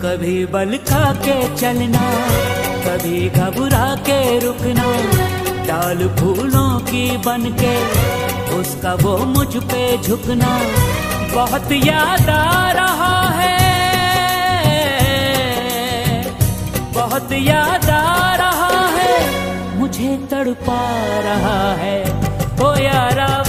कभी बल खा के चलना, कभी घबरा के रुकना, डाल फूलों की बनके उसका वो मुझ पे झुकना। बहुत याद आ रहा है, बहुत याद आ रहा है, मुझे तड़पा रहा है ओ यारा।